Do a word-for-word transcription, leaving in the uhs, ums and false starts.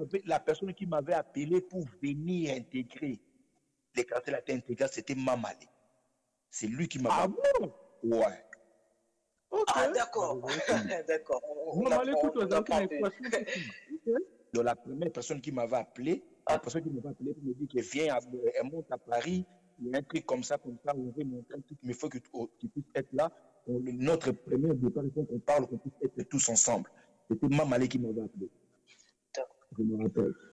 la personne qui m'avait appelé pour venir intégrer les quartiers latins intégrés, c'était Mamale. C'est lui qui m'avait Ah appelé. bon? Ouais. Ok. Ah, d'accord. D'accord. On n'a pas pu. Donc, la première personne qui m'avait appelé, la personne qui m'avait appelé pour me dire qu'elle vient, elle monte à Paris, il y a un truc comme ça, comme ça, on veut monter un truc, mais il faut que tu puisses être là. Notre premier départ, il faut qu'on parle, qu'on puisse être tous ensemble. C'était Mamale qui m'avait appelé. Je me rappelle.